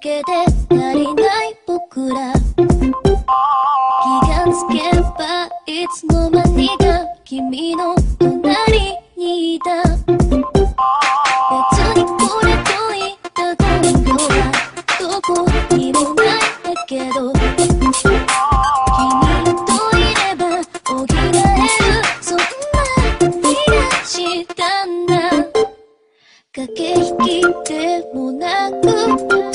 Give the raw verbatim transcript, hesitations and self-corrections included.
けで足りない僕ら、気がつけばいつの間にか君の隣にいた。別にこれといった根拠はどこにもないんだけど、君といれば補える、そんな気がしたんだ。駆け引きでもなく